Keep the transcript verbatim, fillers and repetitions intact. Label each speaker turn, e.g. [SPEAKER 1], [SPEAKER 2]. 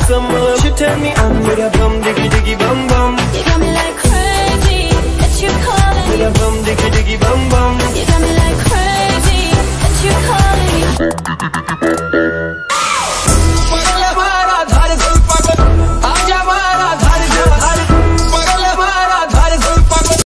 [SPEAKER 1] so much. You turn me on with a bum diggy diggy bum bum.